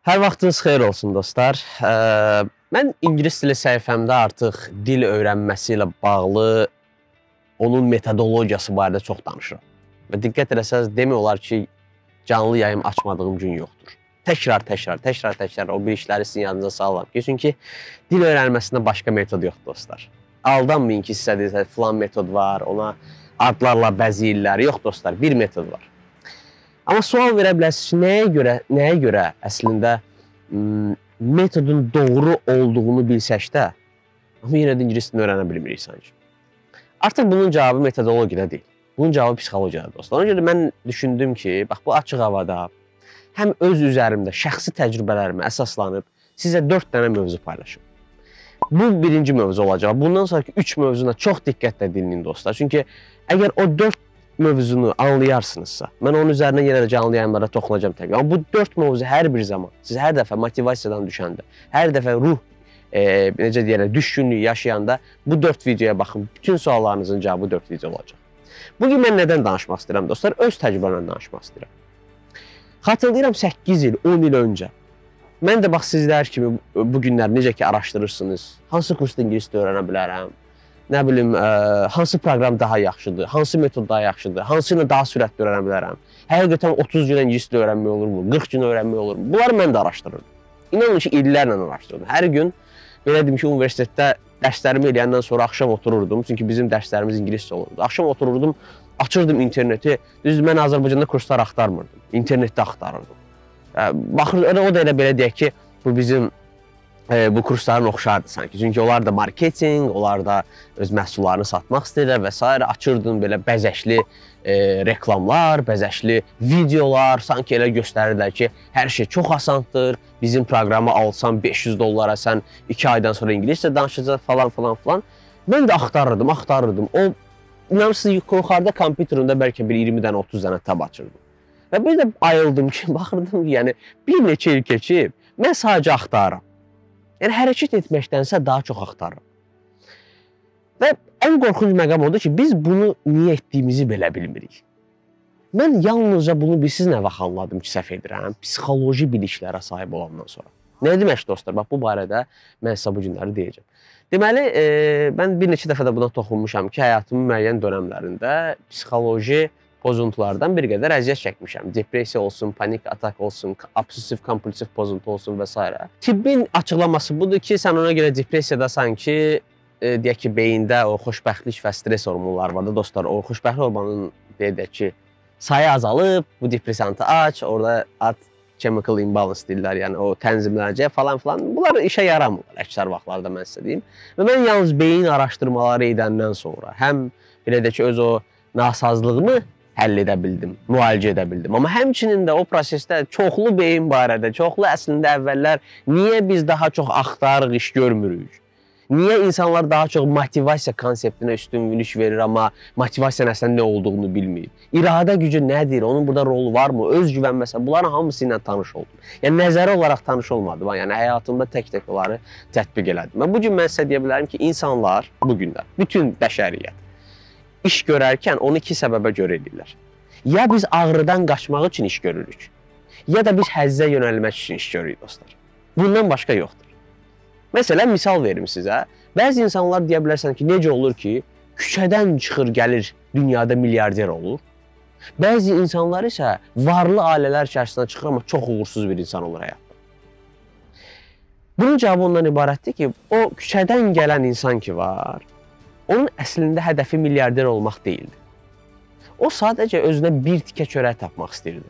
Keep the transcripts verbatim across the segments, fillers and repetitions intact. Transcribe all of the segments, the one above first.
Hər vaxtınız xeyir olsun dostlar. Mən ingilis dili səhifəmdə artıq dil öyrənməsi ilə bağlı onun metodologiyası barədə çox danışıram. Və diqqət eləsəz demək olar ki, canlı yayım açmadığım gün yoxdur. Təkrar, təkrar, təkrar, təkrar o bir işləri sizin yanınıza salıram ki, çünki dil öyrənməsində başqa metod yoxdur dostlar. Aldanmayın ki, sizə deyirsə, filan metod var, ona adlarla bəzəyirlər. Yox dostlar, bir metod var. Amma sual verə bilərsiniz ki, nəyə görə, nəyə görə əslində metodun doğru olduğunu bilsək də, amma yenə də ingilis dilini öyrənə bilmirik sanki. Artıq bunun cavabı metodologiyada deyil. Bunun cavabı psixologiyada dostlar. Ona görə mən düşündüm ki, bax bu açıq havada həm öz üzərimdə şəxsi təcrübələrimə əsaslanıb sizə dörd dənə mövzu paylaşım. Bu birinci mövzu olacaq. Bundan sonraki üç mövzuna çox diqqətlə dinləyin dostlar. Çünki əgər o dörd mövzunu anlayarsınızsa, mən onun üzərinə yenə də canlı yayımlarda toxunacağım təbii. Amma bu dörd mövzu hər bir zaman, siz hər dəfə motivasiyadan düşəndə, hər dəfə ruh, e, necə deyərlər, düşkünlüyü yaşayanda bu dörd videoya baxın. Bütün suallarınızın cavabı dörd video olacaq. Bugün mən nədən danışmaq istəyirəm dostlar? Öz təcrübəmdən danışmaq istəyirəm. Xatırlayıram səkkiz il, on il öncə. Mən də bax sizlər kimi bu günlər necə ki araşdırırsınız, hansı kursda ingilis dili öyrənə bilərəm, nə bilim, ə, hansı proqram daha yaxşıdır, hansı metod daha yaxşıdır, hansı ilə daha sürətli öyrənə bilərəm. Həqiqətən otuz gün ingilis dili öyrənmək olurmu, qırx gün öyrənmək olurmu? Bunları mən də araşdırırdım. İnanın ki, illərlə araşdırdım. Hər gün, belə deyim ki, universitetdə dərslərimi eləyəndən sonra axşam otururdum. Çünki bizim dərslərimiz ingiliscə olurdu. Axşam otururdum, açırdım interneti. Düzdür, mən Azərbaycanda kurslar axtarmırdım. İnternetdə axtarırdım. Baxır, o da elə belə deyək ki, bu bizim e, bu kursların oxşardı sanki. Çünki onlar da marketinq, onlar da öz məhsullarını satmaq istəyirlər və s. Açırdım belə bəzəkli e, reklamlar, bəzəkli videolar, sanki elə göstərirlər ki, hər şey çox asandır. Bizim proqramı alsan beş yüz dollara sən iki aydan sonra ingiliscə danışacaq falan falan falan. Mən də axtarırdım, axtarırdım. O, inanırsınız, yuxarıda kompüterimdə bəlkə bir iyirmi dənə, otuz dənə tab açırdım. Və bir də ayıldım ki, baxırdım ki, yəni bir neçə il keçib, mən sadəcə axtarıram. Yəni hərəkət etməkdənsə daha çox axtarıram. Və ən qorxunc məqam odur ki, biz bunu niyə etdiyimizi belə bilmirik. Mən yalnızca bunu bilsiz nə vaxt anladım ki, səhv edirəm, psixoloji biliklərə sahib olandan sonra. Nə demək dostlar? Bax, bu barədə mən sizə bu günləri deyəcəm. Deməli, e, mən bir neçə dəfə də buna toxunmuşam ki, həyatımın müəyyən dönəmlərində psixoloji pozuntulardan bir qədər əziyyət çəkmişəm. Depressiya olsun, panik atak olsun, obsessiv-kompulsiv pozuntu olsun və s. Tibbin açıqlaması budur ki, sən ona görə depressiyadasan ki, e, deyək ki, beyində o xoşbəxtlik və stres hormonları var da dostlar. O xoşbəxtlik hormonunun deyək ki, sayı azalıb, bu depressantı aç, orada at chemical imbalance deyirlər, yəni o tənzimlənəcək falan filan. Bunlar işə yaramırlar əksər vaxtlarda mən sizə deyim. Və mən yalnız beyin araşdırmaları edəndən sonra həm belə də ki, öz o nasazlığımı həll edə bildim, müalicə edə bildim. Amma həmçinin də o prosesdə çoxlu beyin barədə, çoxlu əslində əvvəllər niyə biz daha çox axtarıq, iş görmürük? Niyə insanlar daha çox motivasiya konseptinə üstünlük verir, amma motivasiyanın əslində nə olduğunu bilmir? İradə gücü nədir? Onun burada rolu varmı? Öz güvən məsələn, bunların hamısı ilə tanış oldum. Yəni nəzəri olaraq tanış olmadım, yəni həyatımda tək-tək onları tətbiq elədim. Və bu gün mən sizə deyə bilərəm ki, insanlar bu günlər, bütün bəşəriyyət iş görərkən onu iki səbəbə görə edirlər. Ya biz ağrıdan qaçmaq üçün iş görürük, ya da biz həzzə yönəlmək üçün iş görürük dostlar. Bundan başqa yoxdur. Məsələn, misal verim sizə. Bəzi insanlar deyə bilərsən ki, necə olur ki, küçədən çıxır, gəlir, dünyada milyarder olur. Bəzi insanlar isə varlı ailələr içərisindən çıxır, amma çox uğursuz bir insan olur həyatda. Bunun cavabı ondan ibarətdir ki, o küçədən gələn insan ki var, onun əslində hədəfi milyarder olmaq deyildi. O sadəcə özünə bir tikə çörək tapmaq istəyirdi.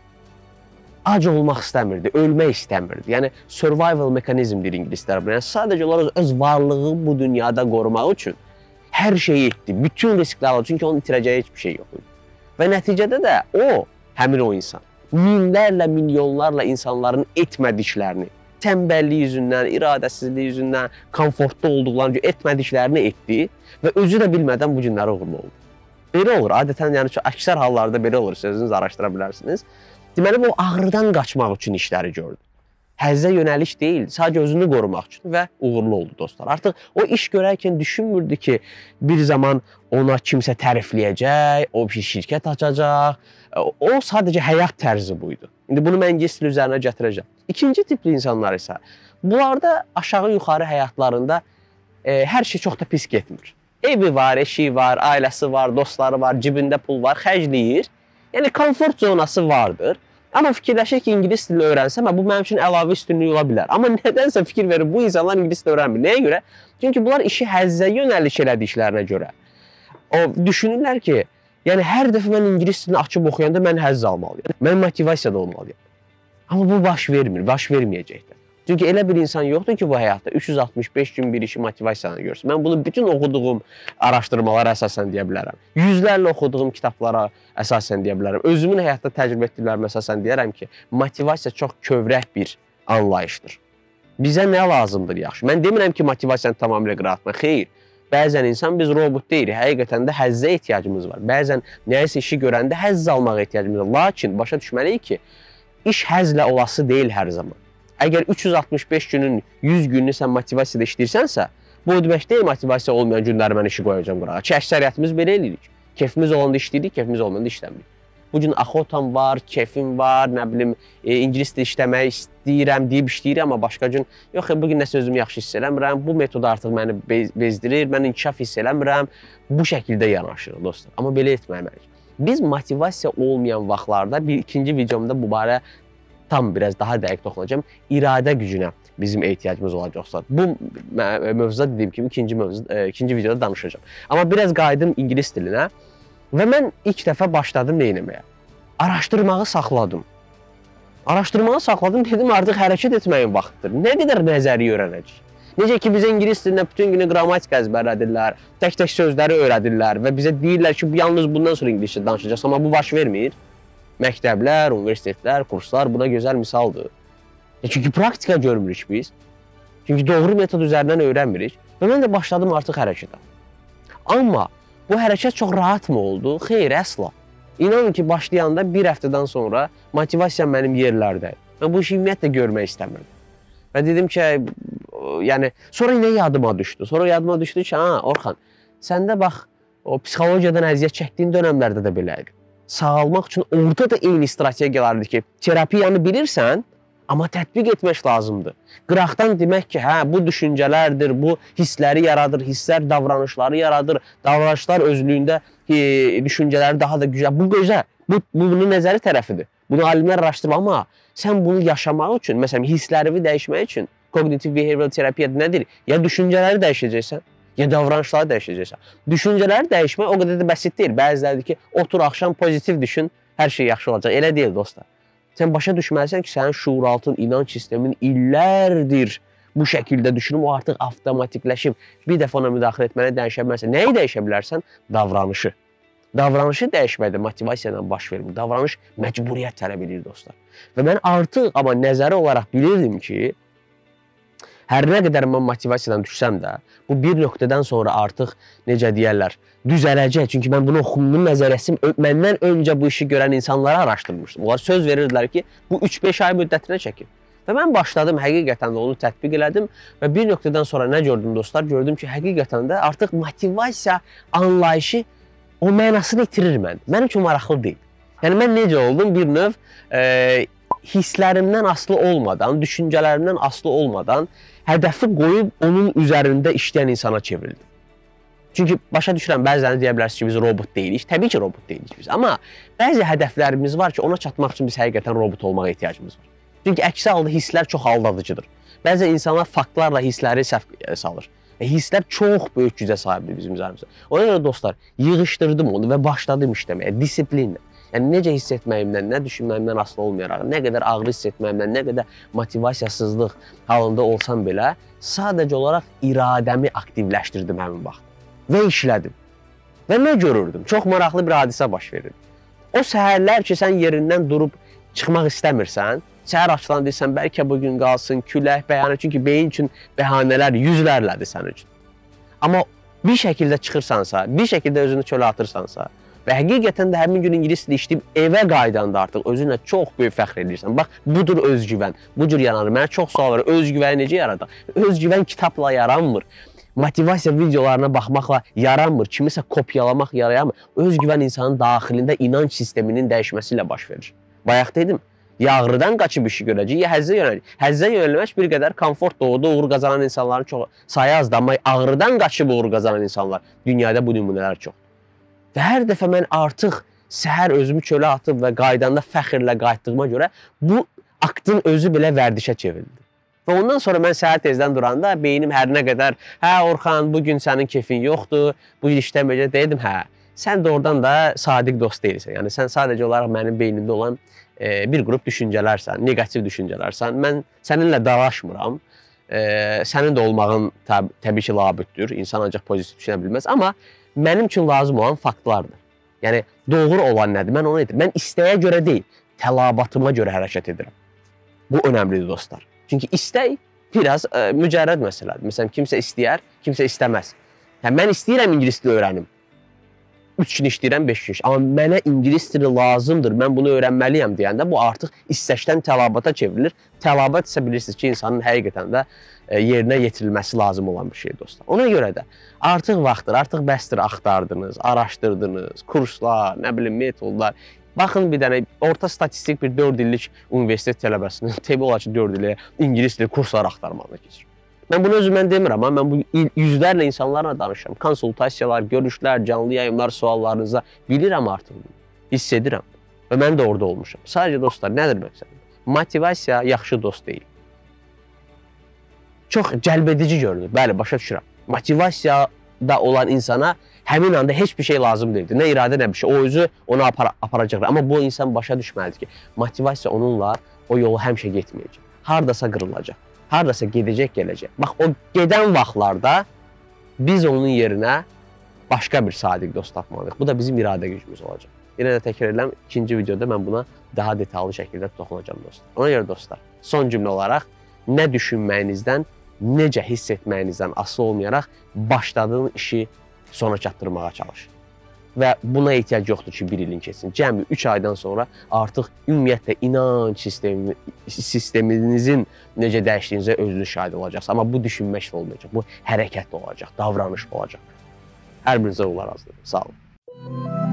Ac olmaq istəmirdi, ölmək istəmirdi. Yəni, survival mekanizmdir ingilislər. Yəni, sadəcə olaraq öz varlığı bu dünyada qorumaq üçün hər şeyi etdi, bütün risklər aldı. Çünki onun itirəcəyi heç bir şey yox idi. Və nəticədə də o, həmin o insan, minlərlə, milyonlarla insanların etmədiklərini, tənbəllik yüzündən, iradəsizlik yüzündən, komfortda olduqlarını etmədiklərini etdi və özü də bilmədən bu günləri uğurlu oldu. Belə olur, adətən, yəni ki, əksər hallarda belə olur, sözünüzü araşdıra bilərsiniz. Deməli, bu ağrıdan qaçmaq üçün işləri gördü. həzzə yönəliş deyildi. Sadəcə özünü qorumaq üçün və uğurlu oldu dostlar. Artıq o iş görərkən düşünmürdü ki, bir zaman ona kimsə tərifləyəcək, o bir şirkət açacaq. O sadəcə həyat tərzi buydu. İndi bunu mən ingilis dili üzərinə gətirəcəm. İkinci tipli insanlar isə bunlarda aşağı-yuxarı həyatlarında e, hər şey çox da pis getmir. Evi var, eşiyi var, ailəsi var, dostları var, cibində pul var, xərcləyir. Yəni komfort zonası vardır. Amma fikirləşir ki, ingilis dilini öyrənsəm, bu mənim üçün əlavə üstünlük ola bilər. Amma nədənsə fikir verir, bu insanlar ingilis dilini öyrənmir. Nəyə görə? Çünki bunlar işi həzzə yönəliş elədiklərinə görə. O düşünürlər ki, yəni hər dəfə mən ingilis dilini açıb oxuyanda mən həzz almalıyam. Mən motivasiyada olmalıyam. Amma bu baş vermir, baş verməyəcəkdir. Çünki elə bir insan yoxdur ki, bu həyatda üç yüz altmış beş gün bir işi motivasiyanı görsün. Mən bunu bütün oxuduğum araşdırmalara əsasən deyə bilərəm. Yüzlərlə oxuduğum kitablara əsasən deyə bilərəm. Özümün həyatda təcrübə etdiklərimə əsasən deyərəm ki, motivasiya çox kövrək bir anlayışdır. Bizə nə lazımdır yaxşı? Mən demirəm ki, motivasiyanı tamamilə qıratma. Xeyr. Bəzən insan biz robot deyirik. Həqiqətən də həzzə ehtiyacımız var. Bəzən nəyəsə işi görəndə həzz almağa ehtiyacımız var. Lakin başa düşməliyik ki, iş həzzlə olası deyil hər zaman. Əgər üç yüz altmış beş günün yüz gününü sən motivasiyada işləyirsənsə, bu o demək deyil, motivasiya olmayan günləri mən işi qoyacağım qırağa. Ki, əksəriyyətimiz belə eləyirik. Keyfimiz olanda işləyirik, keyfimiz olanda işləmirik. Bugün axotam var, keyfim var, nə bilim, e, ingilis dili işləmək istəyirəm, deyib işləyirəm, amma başqa gün, yox, bugün nəsə özümü yaxşı hiss eləmirəm, bu metod artıq məni bez bezdirir, mən inkişaf hiss eləmirəm. Bu şəkildə yanaşırıq, dostlar. Amma belə etməməliyik. Biz motivasiya olmayan vaxtlarda, bir ikinci videomda bu barə tam biraz daha dəqiq toxunacağım. İradə gücünə bizim ehtiyacımız olacaqsa. Bu mövzuda dediyim kimi ikinci, mövzu, e, ikinci videoda danışacağım. Amma biraz qayıdım ingilis dilinə və mən ilk dəfə başladım neyinəməyə? Araşdırmağı saxladım. Araşdırmağı saxladım, dedim artıq hərəkət etməyin vaxtıdır. Nə qədər nəzəri öyrənəcək? Necə ki, bizə ingilis dilində bütün günü qrammatika əzbərlədirlər, tək-tək sözləri öyrədirlər və bizə deyirlər ki, yalnız bundan sonra ingiliscə danışacaqsan, amma bu baş vermir. Məktəblər, universitetlər, kurslar buna gözəl misaldır. E çünki praktika görmürük biz. Çünki doğru metod üzərindən öyrənmirik. Və mən də başladım artıq hərəkətə. Amma bu hərəkət çox rahat mı oldu? Xeyr, əsla. İnanın ki, başlayanda bir həftədən sonra motivasiyam mənim yerlərdəydi. Mən bu işi ümumiyyətlə görmək istəmirdim. Və dedim ki, yəni, sonra yine yadıma düşdü. Sonra yadıma düşdü ki, ha, Orxan, səndə bax, o psixologiyadan əziyyət çəkdiyin dönəmlərdə də beləydi. Sağalmaq üçün orada da eyni strategiyalardır ki, terapiyanı bilirsən, amma tətbiq etmək lazımdır. Qıraqdan demək ki, hə, bu düşüncələrdir, bu hissləri yaradır, hisslər davranışları yaradır, davranışlar özlüyündə e, düşüncələri daha da güzel. Bu gözəl, bu, bu bunun nəzəri tərəfidir. Bunu alimlər araşdırır, amma sən bunu yaşamaq üçün, məsələn, hisslərini dəyişmək üçün kognitiv behavioral terapiya nədir? Ya düşüncələri dəyişəcəksən, ya davranışları dəyişəcəksən. Düşüncələri dəyişmək o qədər də bəsit deyil. Bəziləridir ki, otur axşam pozitiv düşün, hər şey yaxşı olacaq. Elə deyil, dostlar. Sən başa düşməlisən ki, sənin şuuraltın, inanç sistemin illərdir bu şəkildə düşünüm, o artıq avtomatikləşib. Bir dəfə ona müdaxilə etməni dəyişə bilmərsən. Nəyi dəyişə bilərsən? Davranışı. Davranışı dəyişməkdə motivasiya ilə baş vermir. Davranış məcburiyyət tələb edir, dostlar. Və mən artıq, amma nəzəri olaraq bilirdim ki, hər nə qədər mən motivasiyadan düşsəm də, bu bir nöqtədən sonra artıq, necə deyərlər, düzələcək. Çünki mən bunu oxumduğum nəzəriyyəsim, məndən öncə bu işi görən insanlara araşdırmışdım. Onlar söz verirdilər ki, bu üç beş ay müddətinə çəkir. Və mən başladım, həqiqətən də onu tətbiq elədim və bir nöqtədən sonra nə gördüm, dostlar? Gördüm ki, həqiqətən də artıq motivasiya anlayışı o mənasını itirir mən. Mənim üçün maraqlı deyil. Yəni, mən necə oldum? Bir növ e, hisslərimdən asılı olmadan, düşüncələrimdən asılı olmadan hədəfi qoyub onun üzərində işləyən insana çevrildim. Çünki başa düşürəm, bəzilərini deyə bilərsiniz ki, biz robot deyilik. Təbii ki, robot deyilik biz. Amma bəzi hədəflərimiz var ki, ona çatmaq üçün biz həqiqətən robot olmağa ehtiyacımız var. Çünki əksi halda hisslər çox aldadıcıdır. Bəzən insanlar faktlarla hissləri səhv salır. Və hisslər çox böyük gücə sahibdir bizim üzərimizdə. Ona görə dostlar, yığışdırdım onu və başladım işləməyə, disiplinlə. Yəni, necə hiss etməyimdən, nə düşünməyimdən asılı olmayaraq, nə qədər ağrı hiss etməyimdən, nə qədər motivasiyasızlıq halında olsam belə, sadəcə olaraq iradəmi aktivləşdirdim həmin vaxt. Və işlədim. Və nə görürdüm? Çox maraqlı bir hadisə baş verir. O səhərlər ki, sən yerindən durub çıxmaq istəmirsən, səhər açılan deyirsən, bəlkə bugün qalsın, külək, bəhanə, çünki beyin üçün bəhanələr yüzlərlədir sənin üçün. Amma bir şəkildə çıxırsansa, bir şəkildə özünü çölə atırsansa Və həqiqətən də həmin gün ingilis dili işləyib evə qaydanda artıq özünlə çox böyük fəxr edirsən. Bax, budur özgüvən. Bu cür yaranır. Mənə çox sual var. Özgüvəni necə yaradaq? Özgüvən kitabla yaranmır. Motivasiya videolarına baxmaqla yaranmır. Kimisə kopyalamaq yaranmır. Özgüvən insanın daxilində inanc sisteminin dəyişməsi ilə baş verir. Bayaq dedim, ya ağrıdan qaçıb işi görəcək, ya həzzə yönəlik. Həzzə yönəlmək bir qədər komfort doğuda uğur qazanan insanların çox sayı azdır. Amma ağrıdan qaçıb uğur qazanan insanlar dünyada bu nümunələr çox. Və hər dəfə mən artıq səhər özümü çölə atıb və qaydanda fəxrlə qayıtdığıma görə bu aktın özü belə vərdişə çevrildi. Və ondan sonra mən səhər tezdən duranda beynim hər nə qədər, hə Orxan, bugün sənin keyfin yoxdur, bu il işləməyəcək dedim, hə, sən də oradan da sadiq dost deyilsən. Yəni sən sadəcə olaraq mənim beynimdə olan e, bir qrup düşüncələrsən, negativ düşüncələrsən. Mən səninlə dalaşmıram. E, sənin də olmağın təb təbii ki, labüddür. İnsan ancaq pozitiv düşünə bilməz. Amma mənim üçün lazım olan faktlardır. Yəni, doğru olan nədir? Mən onu edirəm. Mən istəyə görə deyil, tələbatıma görə hərəkət edirəm. Bu önəmlidir, dostlar. Çünki istək biraz e, mücərrəd məsələdir. Məsələn, kimsə istəyər, kimsə istəməz. Yəni, mən istəyirəm ingilis dili öyrənim. Üç gün işləyirəm, beş gün işləyirəm. Amma mənə ingilis dili lazımdır, mən bunu öyrənməliyəm deyəndə bu artıq istəkdən təlabata çevrilir. Təlabat isə bilirsiniz ki, insanın həqiqətən də e, yerinə yetirilməsi lazım olan bir şey, dostlar. Ona görə də artıq vaxtdır, artıq bəsdir axtardınız, araşdırdınız, kurslar, nə bilim, metodlar. Baxın bir dənə, orta statistik bir dörd illik universitet tələbəsinin təbii olar ki, dörd ilə ingilis dili kurslar axtarmağına keçir. Mən bunu özümdən demirəm, amma mən bu yüzlərlə insanlarla danışıram. Konsultasiyalar, görüşlər, canlı yayımlar, suallarınıza bilirəm artıq. Hiss edirəm. Və mən də orada olmuşam. Sadəcə dostlar, nədir məqsədim? Motivasiya yaxşı dost deyil. Çox cəlbedici görünür. Bəli, başa düşürəm. Motivasiyada olan insana həmin anda heç bir şey lazım deyildir. Nə iradə, nə bir şey. O özü onu apar aparacaq. Amma bu insan başa düşməlidir ki, motivasiya onunla o yolu həmişə getməyəcək. Hardasa qırılacaq. Hardasa gedəcək, gələcək. Bax, o gedən vaxtlarda biz onun yerinə başqa bir sadiq dost tapmalıyıq. Bu da bizim iradə gücümüz olacaq. Yenə də təkrar edirəm, ikinci videoda mən buna daha detallı şəkildə toxunacağım dostlar. Ona görə dostlar, son cümlə olaraq nə düşünməyinizdən, necə hiss etməyinizdən asılı olmayaraq başladığın işi sona çatdırmağa çalışın. Və buna ehtiyac yoxdur ki, bir ilin keçsin. Cəmi üç aydan sonra artıq ümumiyyətlə inanc sistemi, sisteminizin necə dəyişdiyinizə özünüz şahid olacaqsınız. Amma bu düşünməklə olmayacaq, bu hərəkətlə olacaq, davranışla olacaq. Hər birinizə uğurlar arzulayıram. Sağ olun.